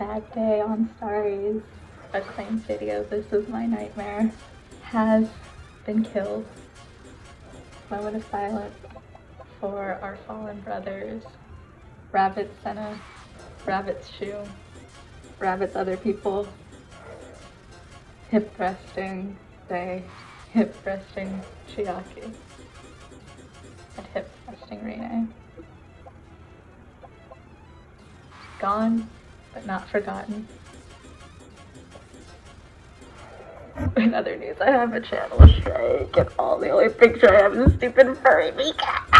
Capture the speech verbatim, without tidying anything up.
bad day on Starries. Acclaimed video, This Is My Nightmare, has been killed. Moment of silence for our fallen brothers. Rabbit Senna, Rabbit's shoe, Rabbit's other people. Hip thrusting Day, hip thrusting Chiaki, and hip thrusting Rene. Gone, but not forgotten. In other news, I have a channel strike, and all the only picture I have is a stupid furry cat.